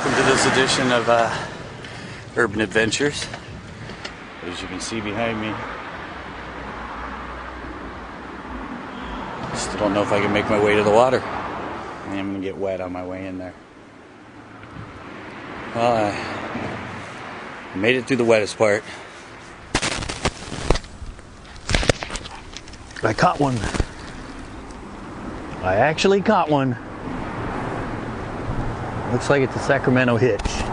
welcome to this edition of Urban Adventures. As you can see behind me, still don't know if I can make my way to the water. I am going to get wet on my way in there. Well, I made it through the wettest part. I caught one. I actually caught one. Looks like it's a Sacramento hitch.